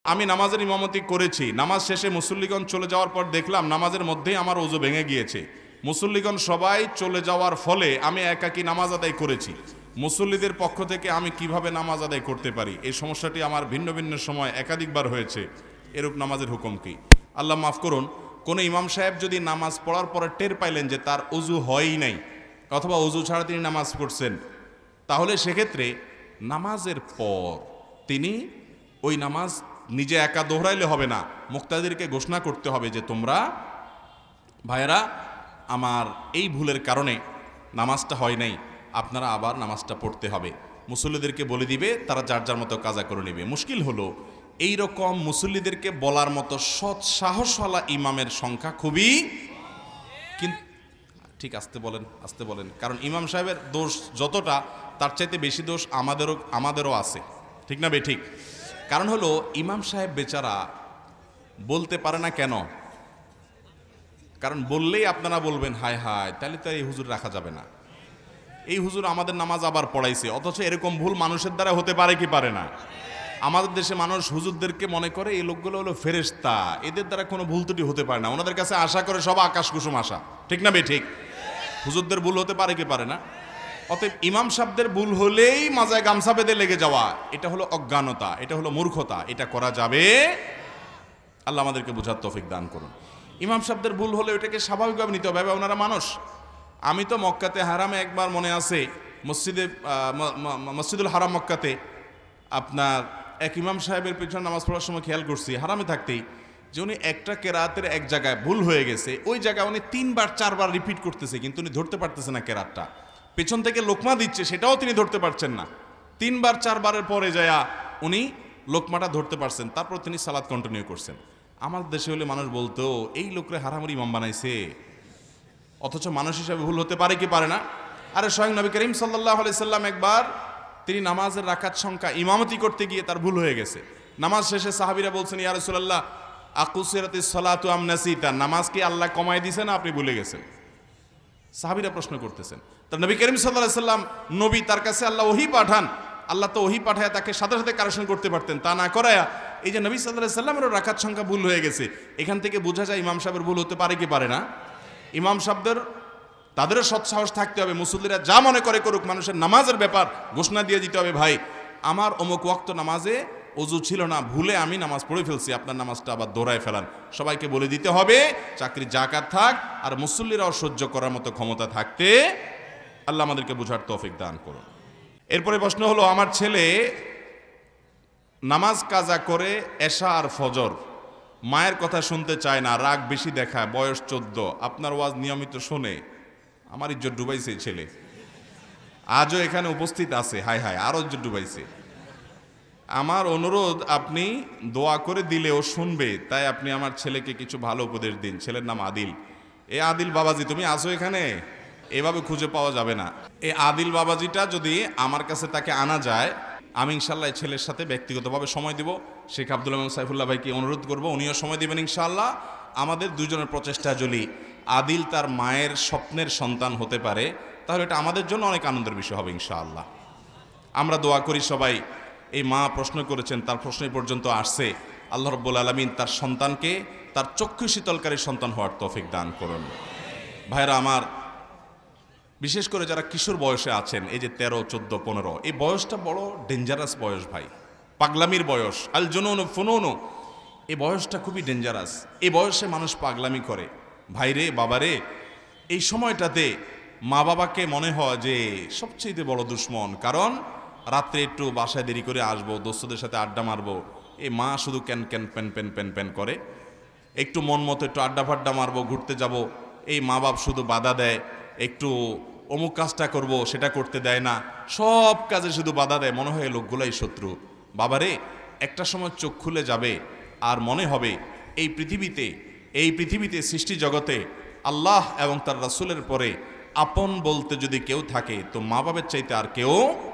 আমি নামাজের ইমামতি করেছি, নামাজ শেষে মুসল্লিগণ চলে যাওয়ার পর দেখলাম নামাজের মধ্যেই আমার ওযু ভেঙে গিয়েছে। মুসল্লিগণ সবাই চলে যাওয়ার ফলে আমি একাকী নামাজ আদায় করেছি। মুসল্লিদের পক্ষ থেকে আমি কিভাবে নামাজ আদায় করতে পারি? এই সমস্যাটি আমার ভিন্ন ভিন্ন সময় একাধিকবার হয়েছে। এরূপ নামাজের হুকুম কি? আল্লাহ মাফ করুন, কোনো ইমাম সাহেব যদি নামাজ পড়ার পরে টের পাইলেন যে তার ওযু হয়ই নাই অথবা ওযু ছাড়া তিনি নামাজ পড়ছেন, তাহলে সেক্ষেত্রে নামাজের পর তিনি ওই নামাজ নিজে একা দোহরাইলে হবে না, মুক্তাদিরকে ঘোষণা করতে হবে যে তোমরা ভাইয়েরা আমার এই ভুলের কারণে নামাজটা হয় নাই, আপনারা আবার নামাজটা পড়তে হবে। মুসল্লিদেরকে বলে দিবে, তারা যার যার মতো কাজা করে নেবে। মুশকিল হলো এই রকম মুসল্লিদেরকে বলার মতো সৎ সাহসওয়ালা ইমামের সংখ্যা খুবই, কিন্তু ঠিক আসতে বলেন, কারণ ইমাম সাহেবের দোষ যতটা তার চাইতে বেশি দোষ আমাদেরও আছে, ঠিক না ঠিক? কারণ হলো ইমাম সাহেব বেচারা বলতে পারে না কেন? কারণ বললেই আপনারা বলবেন হায় হায়, তাহলে তো এই হুজুর রাখা যাবে না, এই হুজুর আমাদের নামাজ আবার পড়াইছে। অথচ এরকম ভুল মানুষের দ্বারা হতে পারে কি পারে না? আমাদের দেশে মানুষ হুজুরদেরকে মনে করে এই লোকগুলো হলো ফেরেশতা, এদের দ্বারা কোনো ভুল ত্রুটি হতে পারে না। ওনাদের কাছে আশা করে সব আকাশ কুসুম আশা, ঠিক না ঠিক? হুজুরদের ভুল হতে পারে কি পারে না? অতএব ইমাম সাহেবদের ভুল হলেই মাজায় গামছা বেঁধে লেগে যাওয়া, এটা হলো অজ্ঞানতা, এটা হলো মূর্খতা, এটা করা যাবে। আল্লাহ আমাদেরকে বোঝার তৌফিক দান করুন। ইমাম সাহেবদের ভুল হলে এটাকে স্বাভাবিকভাবে নিতে হবে, ওনারা মানুষ। আমি তো মক্কাতে হারামে একবার মনে আছে, মসজিদুল হারাম মক্কাতে আপনার এক ইমাম সাহেবের পেছনে নামাজ পড়ার সময় খেয়াল করছি হারামে থাকতেই যে উনি একটা কেরাতের এক জায়গায় ভুল হয়ে গেছে, ওই জায়গায় উনি 3-4বার রিপিট করতেছে, কিন্তু উনি ধরতে পারতেছে না কেরাতটা। পেছন থেকে লোকমা দিচ্ছে, সেটাও তিনি ধরতে পারছেন না। 3-4বারের পরে যায়া উনি লোকমাটা ধরতে পারছেন, তারপর তিনি সালাত কন্টিনিউ করছেন। আমাদের দেশে হলে মানুষ বলতো এই লোকরে হারামের ইমাম বানাইছে। অথচ মানুষ হিসাবে ভুল হতে পারে কি পারে না? আরে স্বয়ং নবী করিম সাল্লাল্লাহু আলাইহি সাল্লাম একবার তিনি নামাজের রাকাত সংখ্যা ইমামতি করতে গিয়ে তার ভুল হয়ে গেছে। নামাজ শেষে সাহাবীরা বলছেন ইয়া রাসূলুল্লাহ আকুসিরাতিস সালাতু আম নাসিতা, নামাজ কি আল্লাহ কমায় দিয়েছে না আপনি ভুলে গেছেন? সাহাবীরা প্রশ্ন করতেছেন। তা নবী করিম সাল্লাল্লাহু আলাইহি সাল্লাম নবী, তার কাছে আল্লাহ ওহী পাঠান, আল্লাহ তো ওহী পাঠায় তাকে সাথে সাথে কারেকশন করতে পারতেন, তা না করায়া এই যে নবী সাল্লাল্লাহু আলাইহি সাল্লামেরও রাকাত সংখ্যা ভুল হয়ে গেছে। এখান থেকে বোঝা যায় ইমাম সাহেবের ভুল হতে পারে কি পারে না? ইমাম সাহেবদের তাদেরও সৎসাহস থাকতে হবে, মুসল্লিরা যা মনে করে করুক, মানুষের নামাজের ব্যাপার ঘোষণা দিয়ে দিতে হবে, ভাই আমার অমুক ওয়াক্ত নামাজে ওযু ছিল না, ভুলে আমি নামাজ পড়ে ফেলছি, আপনার নামাজটা আবার দৌড়ায় ফেলান। সবাইকে বলে দিতে হবে, চাকরি জাকাত থাক, আর মুসল্লিরাও সহ্য করার মতো ক্ষমতা থাকতে। আল্লাহ আমাদেরকে বোঝার তৌফিক দান করুন। এরপরে প্রশ্ন হলো, আমার ছেলে নামাজ কাজা করে এশা আর ফজর, মায়ের কথা শুনতে চায় না, রাগ বেশি দেখায়, বয়স 14, আপনার ওয়াজ নিয়মিত শোনে, আমার ইজ্জত ডুবাইছে ছেলে, আজও এখানে উপস্থিত আছে, হায় হায় আরো ইজ্জত ডুবাইছে। আমার অনুরোধ, আপনি দোয়া করে দিলেও শুনবে, তাই আপনি আমার ছেলেকে কিছু ভালো উপদেশ দিন। ছেলের নাম আদিল। এ আদিল বাবাজি তুমি আসো এখানে? এভাবে খুঁজে পাওয়া যাবে না। এই আদিল বাবাজিটা যদি আমার কাছে তাকে আনা যায়, আমি ইনশাল্লাহ ছেলের সাথে ব্যক্তিগতভাবে সময় দিব। শেখ আব্দুল আমিন সাইফুল্লাহ ভাইকে অনুরোধ করব, উনিও সময় দিবেন ইনশাআল্লাহ। আমাদের দুজনের প্রচেষ্টা যদি আদিল তার মায়ের স্বপ্নের সন্তান হতে পারে, তাহলে এটা আমাদের জন্য অনেক আনন্দের বিষয় হবে ইনশাআল্লাহ। আমরা দোয়া করি সবাই। এই মা প্রশ্ন করেছেন, তার প্রশ্নই পর্যন্ত আসছে, আল্লাহ রাব্বুল আলামিন তার সন্তানকে তার চক্ষু শীতলকারী সন্তান হওয়ার তৌফিক দান করুন। ভাইরা আমার, বিশেষ করে যারা কিশোর বয়সে আছেন, এই যে 13, 14, 15, এই বয়সটা বড় ডেঞ্জারাস বয়স ভাই, পাগলামির বয়স, আল জুনুন ফুনুন, এই বয়সটা খুবই ডেঞ্জারাস। এই বয়সে মানুষ পাগলামি করে। ভাইরে বাবারে, এই সময়টাতে মা বাবাকে মনে হয় যে সবচেয়ে বড় দুশ্মন, কারণ রাত্রে একটু বাসায় দেরি করে আসবো, দোস্তদের সাথে আড্ডা মারবো, এই মা শুধু ক্যান ক্যান প্যান প্যান প্যান প্যান করে। একটু মন মতো একটু আড্ডা ফাড্ডা মারবো, ঘুরতে যাব, এই মা বাপ শুধু বাধা দেয়। একটু অমুক কাজটা করব, সেটা করতে দেয় না, সব কাজে শুধু বাধা দেয়। মনে হয় লোকগুলাই শত্রু। বাবারে, একটা সময় চোখ খুলে যাবে আর মনে হবে এই পৃথিবীতে সৃষ্টি জগতে আল্লাহ এবং তার রাসূলের পরে আপন বলতে যদি কেউ থাকে তো মা বাবার চাইতে আর কেউ।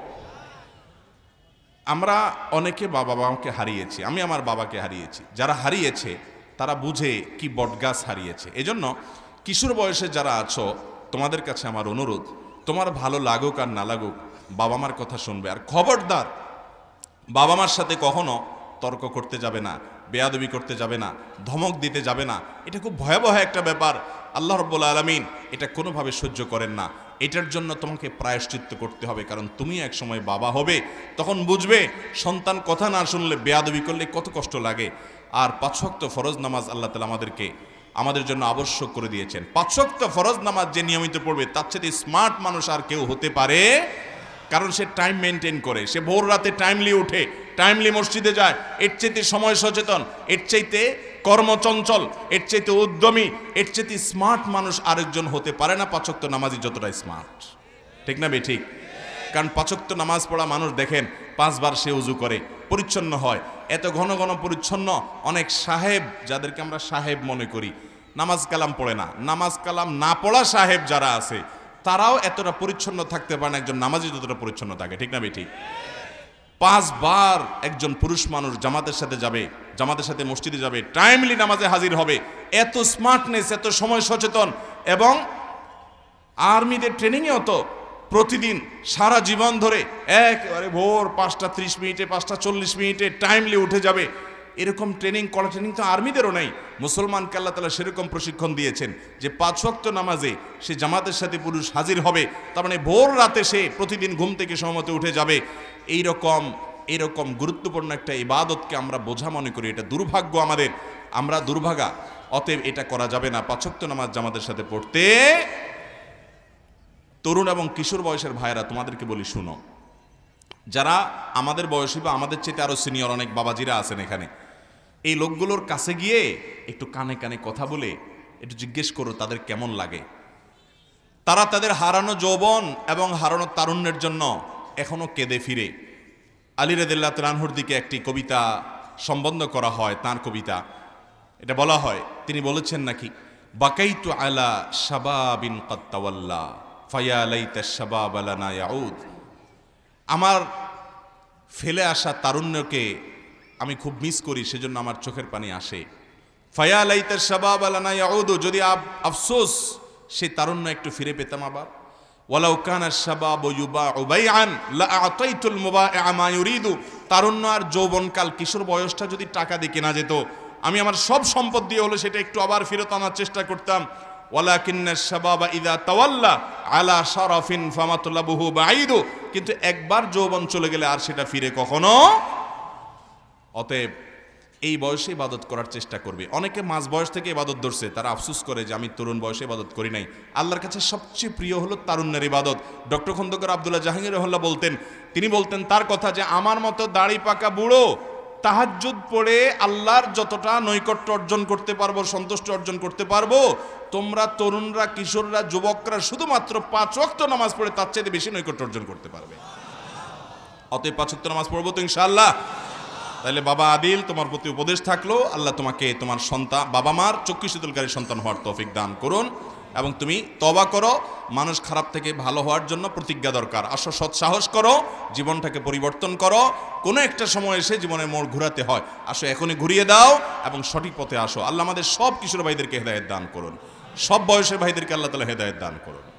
আমরা অনেকে বাবা মাকে হারিয়েছি, আমি আমার বাবাকে হারিয়েছি। যারা হারিয়েছে তারা বুঝে কি বটগাছ হারিয়েছে। এজন্য কিশোর বয়সে যারা আছো, তোমাদের কাছে আমার অনুরোধ, তোমার ভালো লাগুক আর না লাগুক বাবা মার কথা শুনবে। আর খবরদার বাবা মার সাথে কখনো তর্ক করতে যাবে না, বেয়াদবি করতে যাবে না, ধমক দিতে যাবে না। এটা খুব ভয়াবহ একটা ব্যাপার। আল্লাহ রাব্বুল আলামিন এটা কোনোভাবে সহ্য করেন না। এটার জন্য তোমাকে প্রায়শ্চিত্ত করতে হবে, কারণ তুমি এক সময় বাবা হবে, তখন বুঝবে সন্তান কথা না শুনলে, বেয়াদবি করলে কত কষ্ট লাগে। আর 5 ওয়াক্ত ফরজ নামাজ আল্লাহ তাআলা আমাদের জন্য আবশ্যক করে দিয়েছেন। 5 ওয়াক্ত ফরজ নামাজ যে নিয়মিত পড়বে, তার চেয়ে স্মার্ট মানুষ আর কেউ হতে পারে, কারণ সে টাইম মেনটেন করে, সে ভোর রাতে টাইমলি উঠে, টাইমলি মসজিদে যায়। এর চাইতে সময় সচেতন, এর চাইতে কর্মচঞ্চল, এর চাইতে উদ্যমী, এর চাইতে স্মার্ট মানুষ আরেকজন হতে পারে না 5 ওয়াক্ত নামাজই যতটা স্মার্ট। ঠিক না ঠিক? কারণ 5 ওয়াক্ত নামাজ পড়া মানুষ দেখেন 5 বার সে উজু করে, পরিচ্ছন্ন হয়। এত ঘন ঘন পরিচ্ছন্ন অনেক সাহেব, যাদেরকে আমরা সাহেব মনে করি, নামাজ কালাম পড়ে না। নামাজ কালাম না পড়া সাহেব যারা আছে, তারাও এতটা পরিচ্ছন্ন থাকতে পারে না একজন নামাজি যতটা পরিচ্ছন্ন থাকে। ঠিক না ঠিক? 5 বার একজন পুরুষ মানুষ জামাতের সাথে যাবে, জামাতের সাথে মসজিদে যাবে, টাইমলি নামাজে হাজির হবে। এত স্মার্টনেস, এত সময় সচেতন। এবং আর্মিদের ট্রেনিংয়েও তো প্রতিদিন সারা জীবন ধরে একেবারে ভোর 5টা 30 মিনিটে, 5টা 40 মিনিটে টাইমলি উঠে যাবে, এরকম ট্রেনিং করা ট্রেনিং তো আর্মিদেরও নাই। মুসলমানকে আল্লাহ তাআলা সেরকম প্রশিক্ষণ দিয়েছেন যে 5 ওয়াক্ত নামাজে সে জামাতের সাথে পুরুষ হাজির হবে, তার মানে ভোর রাতে সে প্রতিদিন ঘুম থেকে সময়মতো উঠে যাবে। এইরকম গুরুত্বপূর্ণ একটা ইবাদতকে আমরা বোঝা মনে করি, এটা দুর্ভাগ্য আমাদের, আমরা দুর্ভাগা। অতএব এটা করা যাবে না। 5 ওয়াক্ত নামাজ জামাতের সাথে পড়তে। তরুণ এবং কিশোর বয়সের ভাইরা, তোমাদেরকে বলি শুনো, যারা আমাদের বয়সী বা আমাদের চেয়ে আরো সিনিয়র অনেক বাবাজিরা আছেন এখানে, এই লোকগুলোর কাছে গিয়ে একটু কানে কানে কথা বলে একটু জিজ্ঞেস করো তাদের কেমন লাগে। তারা তাদের হারানো যৌবন এবং হারানো তারুণ্যের জন্য এখনো কেঁদে ফিরে। আলী রাদিয়াল্লাহু তাআলা আনহুর দিকে একটি কবিতা সম্বন্ধ করা হয়, তার কবিতা। এটা বলা হয়, তিনি বলেছেন নাকি, বাকাইতু আলা শাবাবিন ক্বাদ তাওয়াল্লা ফায়া লাইতা শাবাব লানা ইয়াউদ। আমার ফেলে আসা তারুণ্যকে আমি খুব মিস করি, সেজন্য আমার চোখের পানি আসে। ফায়া লাইতা শাবাব লানা ইয়াউদ, যদি আফসোস সেই তারুণ্য একটু ফিরে পেতাম আবার। ওয়ালাউ কানা শাবাবু ইউবাউ বাইআন লা আতাইতুল মুবাইআ মা ইউরিদু। তারুণ্য আর যৌবনকাল, কিশোর বয়সটা যদি টাকা দিয়ে কেনা যেত, আমি আমার সব সম্পদ দিয়ে হলো সেটা একটু আবার ফেরত আনার চেষ্টা করতাম। ওয়ালাকিন্নাশ শাবাবা ইযা তাওয়াল্লা আলা শারাফিন ফামাতলাবুহু বাঈদু। কিন্তু একবার যৌবন চলে গেলে আর সেটা ফিরে কখনো। অতএব এই বয়সে ইবাদত করার চেষ্টা করবে। অনেকে মাঝ বয়স থেকে ইবাদত ধরছে, তারা আফসোস করে যে আমি তরুণ বয়সে ইবাদত করি নাই। আল্লাহর কাছে সবচেয়ে প্রিয় হলো তারুণ্যের ইবাদত। ডক্টর খন্দকার আব্দুল্লাহ জাহাঙ্গীর রহমাতুল্লাহ বলতেন, তিনি বলতেন তার কথা যে আমার মতো দাড়ি পাকা বুড়ো তাহাজ্জুদ পড়ে আল্লাহর যতটা নৈকট্য অর্জন করতে পারবো, সন্তুষ্ট অর্জন করতে পারবো, তোমরা তরুণরা, কিশোররা, যুবকরা শুধুমাত্র 5 ওয়াক্ত নামাজ পড়ে তার চাইতে বেশি নৈকট্য অর্জন করতে পারবে। অতএব 5 ওয়াক্ত নামাজ পড়বো তো ইনশাআল্লাহ। তাহলে বাবা আদিল, তোমার প্রতি উপদেশ থাকলো, আল্লাহ তোমাকে তোমার সন্তান, বাবা মার চক্ষু শীতলকারী সন্তান হওয়ার তৌফিক দান করুন। এবং তুমি তওবা করো, মানুষ খারাপ থেকে ভালো হওয়ার জন্য প্রতিজ্ঞা দরকার। আসো, সৎসাহস করো, জীবনটাকে পরিবর্তন করো। কোনো একটা সময় এসে জীবনের মোড় ঘুরাতে হয়, আসো এখনই ঘুরিয়ে দাও এবং সঠিক পথে আসো। আল্লাহ আমাদের সব কিশোর ভাইদেরকে হেদায়েত দান করুন, সব বয়সের ভাইদেরকে আল্লাহ তাআলা হেদায়েত দান করুন।